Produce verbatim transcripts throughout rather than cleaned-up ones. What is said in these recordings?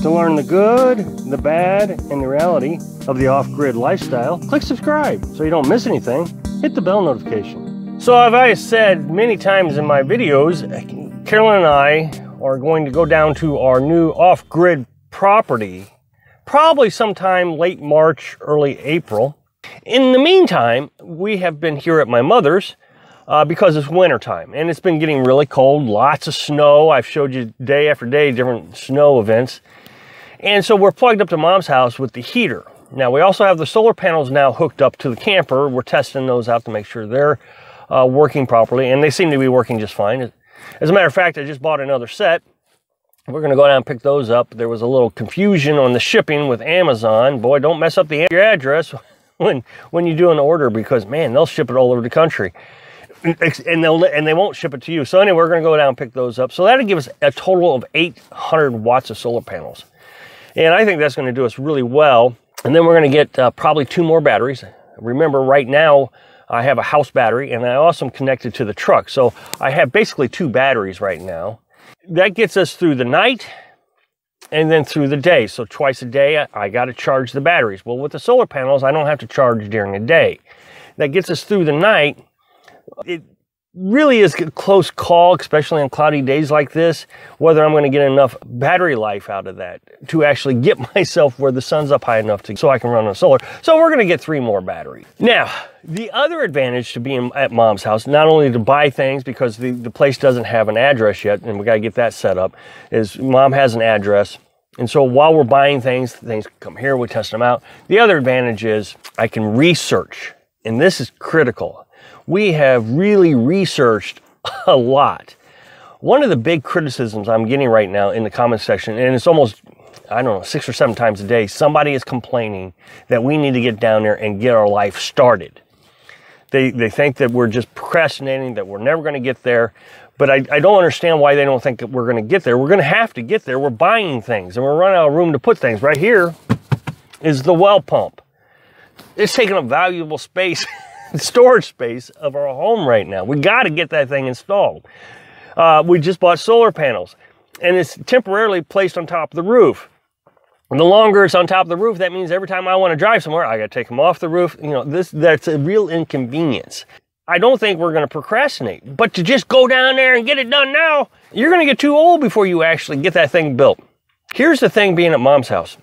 To learn the good, the bad, and the reality of the off-grid lifestyle, click subscribe so you don't miss anything. Hit the bell notification. So as I said many times in my videos, Carolyn and I are going to go down to our new off-grid property, probably sometime late March, early April. In the meantime, we have been here at my mother's uh, because it's winter time and it's been getting really cold, lots of snow. I've showed you day after day different snow events. And so we're plugged up to Mom's house with the heater. Now we also have the solar panels now hooked up to the camper. We're testing those out to make sure they're uh, working properly, and they seem to be working just fine. As a matter of fact, I just bought another set. We're gonna go down and pick those up. There was a little confusion on the shipping with Amazon. Boy, don't mess up the your address when when you do an order, because man, they'll ship it all over the country. And they'll and they won't ship it to you. So anyway, we're gonna go down and pick those up. So that'll give us a total of eight hundred watts of solar panels. And I think that's going to do us really well. And then we're going to get uh, probably two more batteries. Remember, right now I have a house battery and I also am connected to the truck. So I have basically two batteries right now. That gets us through the night and then through the day. So twice a day I, I got to charge the batteries. Well, with the solar panels, I don't have to charge during the day. That gets us through the night. It really is a close call, especially on cloudy days like this, whether I'm going to get enough battery life out of that to actually get myself where the sun's up high enough to so I can run on solar. So we're going to get three more batteries. Now, the other advantage to being at Mom's house, not only to buy things because the, the place doesn't have an address yet, and we got to get that set up, is Mom has an address. And so while we're buying things, things come here, we test them out. The other advantage is I can research, and this is critical. We have really researched a lot. One of the big criticisms I'm getting right now in the comment section, and it's almost, I don't know, six or seven times a day, somebody is complaining that we need to get down there and get our life started. They, they think that we're just procrastinating, that we're never going to get there. But I, I don't understand why they don't think that we're going to get there. We're going to have to get there. We're buying things, and we're running out of room to put things. Right here is the well pump. It's taking up valuable space. Storage space of our home right now. We got to get that thing installed. Uh, we just bought solar panels, and it's temporarily placed on top of the roof. And the longer it's on top of the roof, that means every time I want to drive somewhere, I got to take them off the roof. You know, this that's a real inconvenience. I don't think we're going to procrastinate, but to just go down there and get it done now, you're going to get too old before you actually get that thing built. Here's the thing being at Mom's house.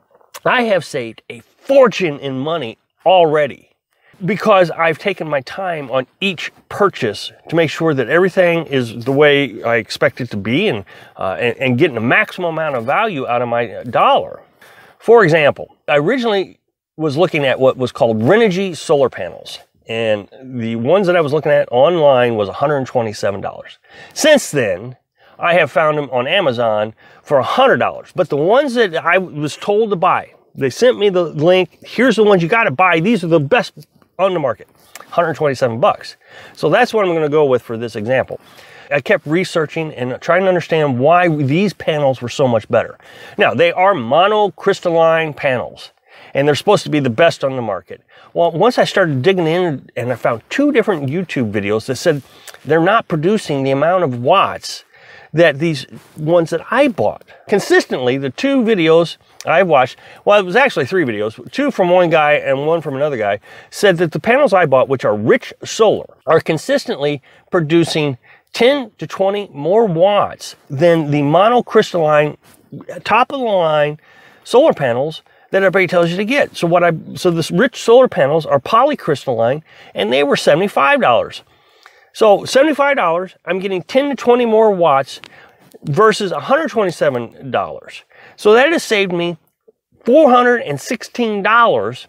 I have saved a fortune in money already, because I've taken my time on each purchase to make sure that everything is the way I expect it to be, and, uh, and, and getting the maximum amount of value out of my dollar. For example, I originally was looking at what was called Renogy solar panels, and the ones that I was looking at online was one hundred twenty-seven dollars. Since then, I have found them on Amazon for one hundred dollars, but the ones that I was told to buy, they sent me the link, here's the ones you got to buy, these are the best on the market, one hundred twenty-seven bucks. So that's what I'm going to go with for this example. I kept researching and trying to understand why these panels were so much better. Now, they are monocrystalline panels, and they're supposed to be the best on the market. Well, once I started digging in, and I found two different YouTube videos that said they're not producing the amount of watts that these ones that I bought. Consistently, the two videos I watched, well, it was actually three videos, two from one guy and one from another guy, said that the panels I bought, which are rich solar, are consistently producing ten to twenty more watts than the monocrystalline, top of the line solar panels that everybody tells you to get. So what I, so this rich solar panels are polycrystalline, and they were seventy-five dollars. So seventy-five dollars, I'm getting ten to twenty more watts versus one hundred twenty-seven dollars. So that has saved me four hundred sixteen dollars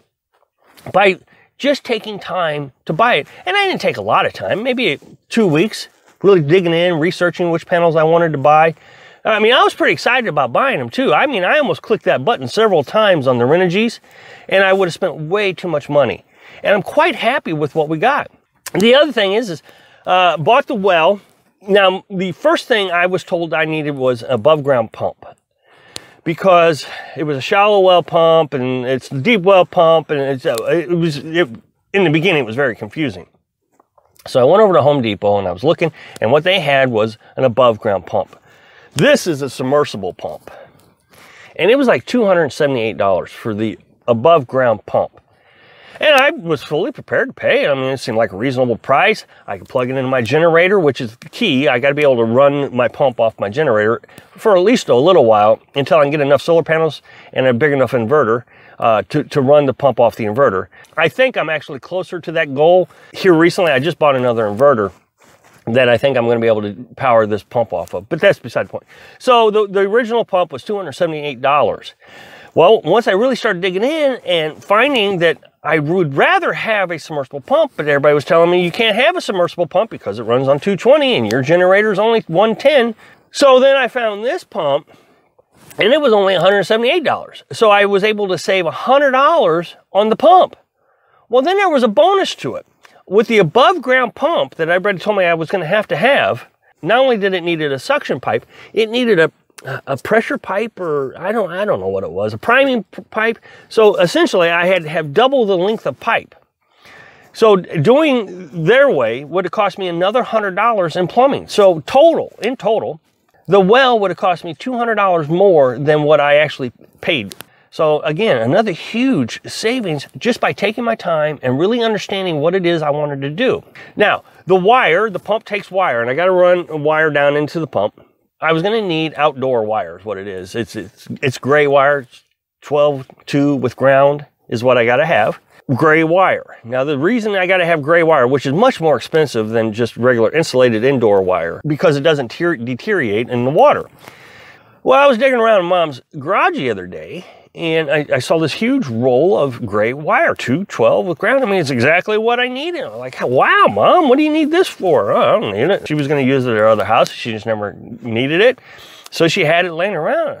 by just taking time to buy it. And I didn't take a lot of time, maybe two weeks, really digging in, researching which panels I wanted to buy. I mean, I was pretty excited about buying them too. I mean, I almost clicked that button several times on the Renogys, and I would have spent way too much money. And I'm quite happy with what we got. The other thing is, is uh, bought the well. Now, the first thing I was told I needed was an above ground pump, because it was a shallow well pump and it's a deep well pump, and it's, uh, it was, it, in the beginning, it was very confusing. So I went over to Home Depot and I was looking, and what they had was an above ground pump. This is a submersible pump. And it was like two hundred seventy-eight dollars for the above ground pump. And I was fully prepared to pay. I mean, it seemed like a reasonable price. I could plug it into my generator, which is the key. I got to be able to run my pump off my generator for at least a little while until I can get enough solar panels and a big enough inverter uh, to, to run the pump off the inverter. I think I'm actually closer to that goal. Here recently, I just bought another inverter that I think I'm going to be able to power this pump off of, but that's beside the point. So the, the original pump was two hundred seventy-eight dollars. Well, once I really started digging in and finding that I would rather have a submersible pump, but everybody was telling me you can't have a submersible pump because it runs on two twenty and your generator is only one ten. So then I found this pump and it was only one hundred seventy-eight dollars. So I was able to save one hundred dollars on the pump. Well, then there was a bonus to it. With the above ground pump that everybody told me I was going to have to have, not only did it needed a suction pipe, it needed a a pressure pipe, or I don't, I don't know what it was, a priming pipe. So essentially I had to have double the length of pipe. So doing their way would have cost me another one hundred dollars in plumbing. So total, in total, the well would have cost me two hundred dollars more than what I actually paid. So again, another huge savings just by taking my time and really understanding what it is I wanted to do. Now, the wire, the pump takes wire, and I got to run a wire down into the pump. I was going to need outdoor wires, what it is. It's, it's, it's gray wire, twelve two with ground is what I got to have. Gray wire. Now, the reason I got to have gray wire, which is much more expensive than just regular insulated indoor wire, because it doesn't deteriorate in the water. Well, I was digging around in Mom's garage the other day, and I, I saw this huge roll of gray wire, two twelve with ground. I mean, it's exactly what I needed. I'm like, wow, Mom, what do you need this for? Oh, I don't need it. She was going to use it at her other house. She just never needed it. So she had it laying around.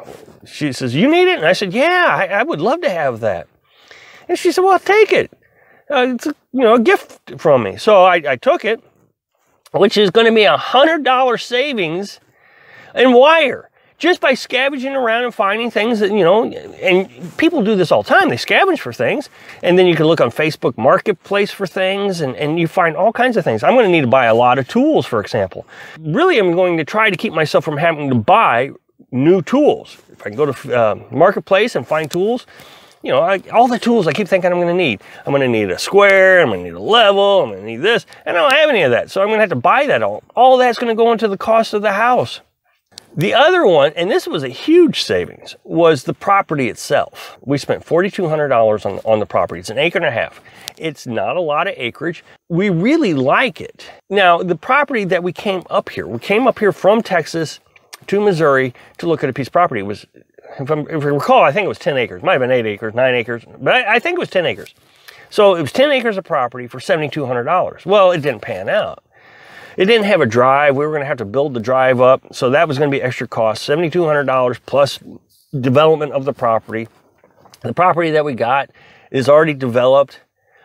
She says, you need it? And I said, yeah, I, I would love to have that. And she said, well, take it. Uh, it's a, you know, a gift from me. So I, I took it, which is going to be a one hundred dollar savings in wire. Just by scavenging around and finding things that, you know, and people do this all the time. They scavenge for things, and then you can look on Facebook Marketplace for things, and, and you find all kinds of things. I'm going to need to buy a lot of tools, for example. Really, I'm going to try to keep myself from having to buy new tools. If I can go to uh, Marketplace and find tools, you know, I, all the tools I keep thinking I'm going to need. I'm going to need a square, I'm going to need a level, I'm going to need this, and I don't have any of that. So I'm going to have to buy that all. All that's going to go into the cost of the house. The other one, and this was a huge savings, was the property itself. We spent four thousand two hundred dollars on, on the property. It's an acre and a half. It's not a lot of acreage. We really like it. Now, the property that we came up here, we came up here from Texas to Missouri to look at a piece of property. It was, if, I'm, if I recall, I think it was ten acres. It might have been eight acres, nine acres, but I, I think it was ten acres. So it was ten acres of property for seven thousand two hundred dollars. Well, it didn't pan out. It didn't have a drive. We were going to have to build the drive up. So that was going to be extra cost, seven thousand two hundred dollars plus development of the property. The property that we got is already developed,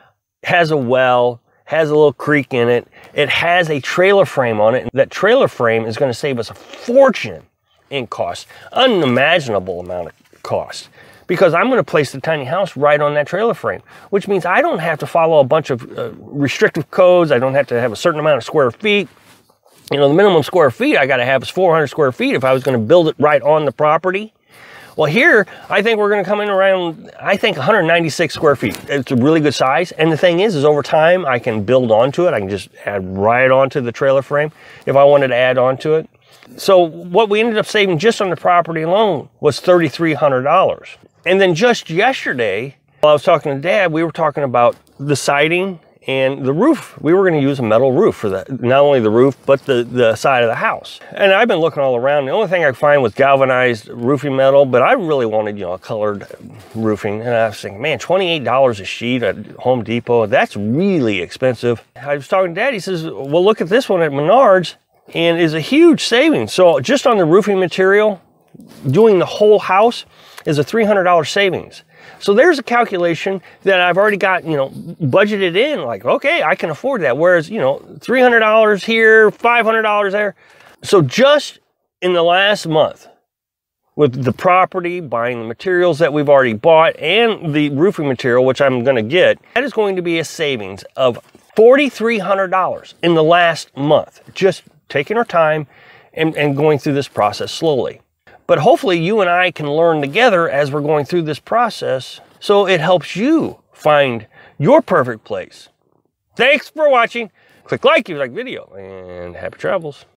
has a well, has a little creek in it. It has a trailer frame on it. That trailer frame is going to save us a fortune in cost, unimaginable amount of cost. Because I'm going to place the tiny house right on that trailer frame, which means I don't have to follow a bunch of uh, restrictive codes. I don't have to have a certain amount of square feet. You know, the minimum square feet I got to have is four hundred square feet if I was going to build it right on the property. Well, here, I think we're going to come in around, I think, one hundred ninety-six square feet. It's a really good size. And the thing is, is over time, I can build onto it. I can just add right onto the trailer frame if I wanted to add onto it. So what we ended up saving just on the property alone was three thousand three hundred dollars. And then just yesterday, while I was talking to Dad, we were talking about the siding and the roof. We were going to use a metal roof for that. Not only the roof, but the, the side of the house. And I've been looking all around. The only thing I could find was galvanized roofing metal, but I really wanted, you know, a colored roofing. And I was thinking, man, twenty-eight dollars a sheet at Home Depot, that's really expensive. I was talking to Dad, he says, well, look at this one at Menards, and is a huge savings. So just on the roofing material, doing the whole house, is a three hundred dollar savings. So there's a calculation that I've already got, you know, budgeted in, like, okay, I can afford that. Whereas, you know, three hundred dollars here, five hundred dollars there. So just in the last month, with the property, buying the materials that we've already bought, and the roofing material, which I'm going to get, that is going to be a savings of four thousand three hundred dollars in the last month. Just taking our time and, and going through this process slowly. But hopefully you and I can learn together as we're going through this process, so it helps you find your perfect place. Thanks for watching. Click like if you like the video, and happy travels.